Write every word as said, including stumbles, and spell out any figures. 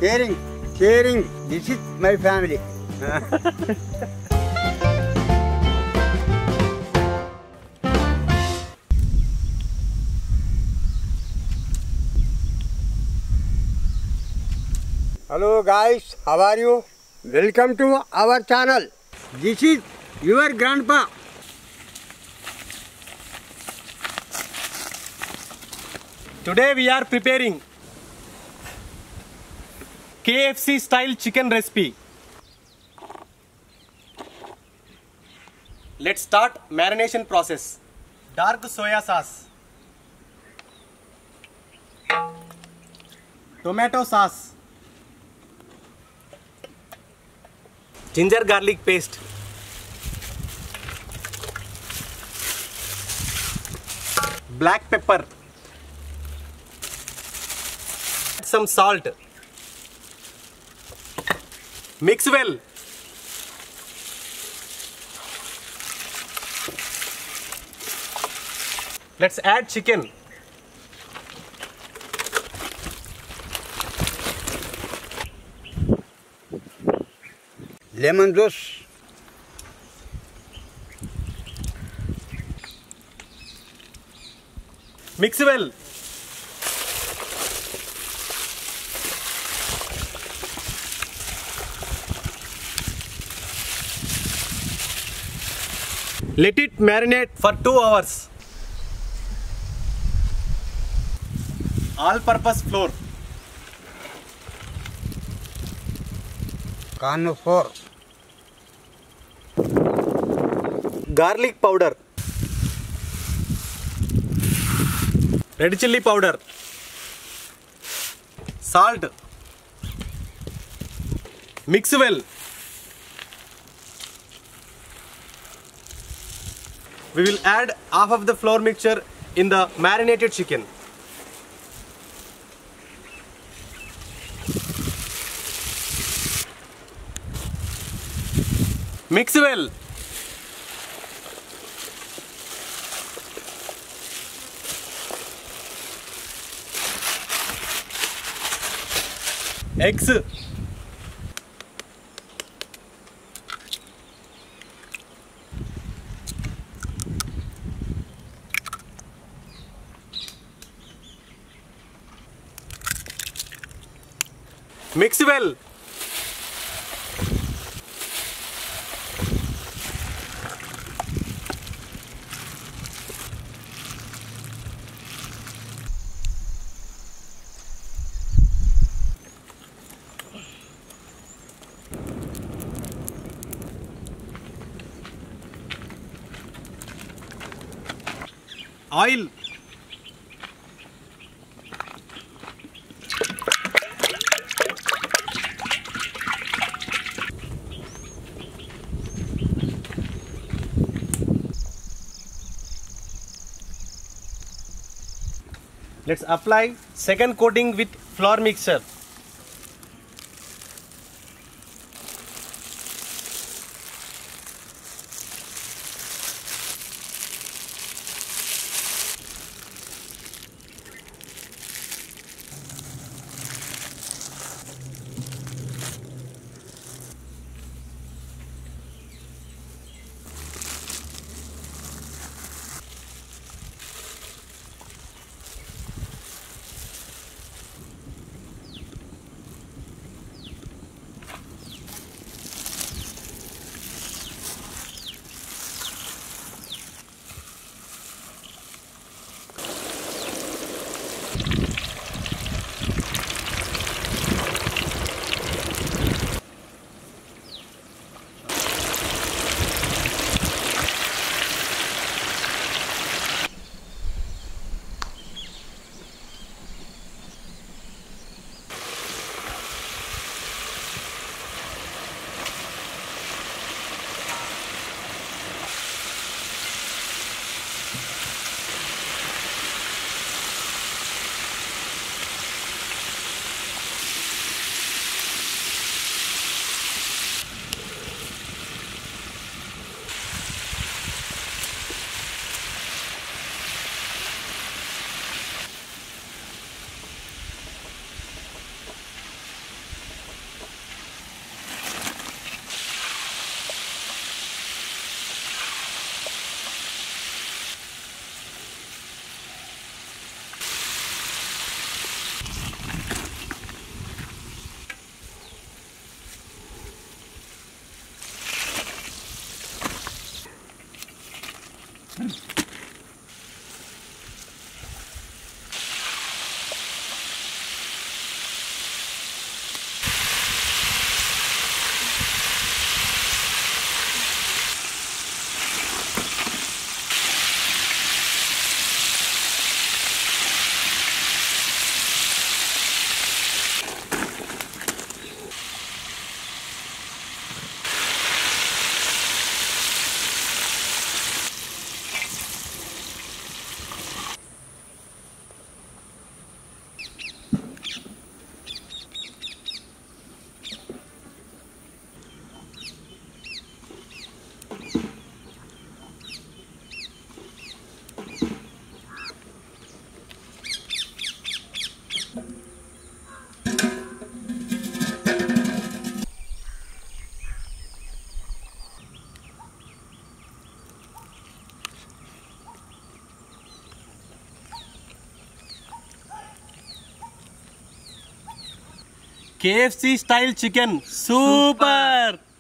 Caring, caring. This is my family. Hello guys, how are you? Welcome to our channel. This is your grandpa. Today we are preparing K F C style chicken recipe. Let's start marination process. Dark soya sauce, tomato sauce, ginger garlic paste, black pepper, some salt, mix well. Let's add chicken. Lemon juice. Mix well. Let it marinate for two hours. All-purpose flour, Corn flour. garlic powder, red chilli powder, salt. Mix well. We will add half of the flour mixture in the marinated chicken. Mix well. Eggs, mix well. Oil, let's apply second coating with flour mixture. K F C style chicken, super.